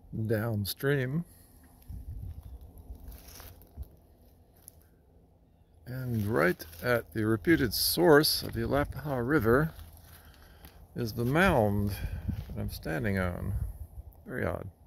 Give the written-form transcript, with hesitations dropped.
downstream. And right at the reputed source of the Alapaha River is the mound that I'm standing on. Very odd.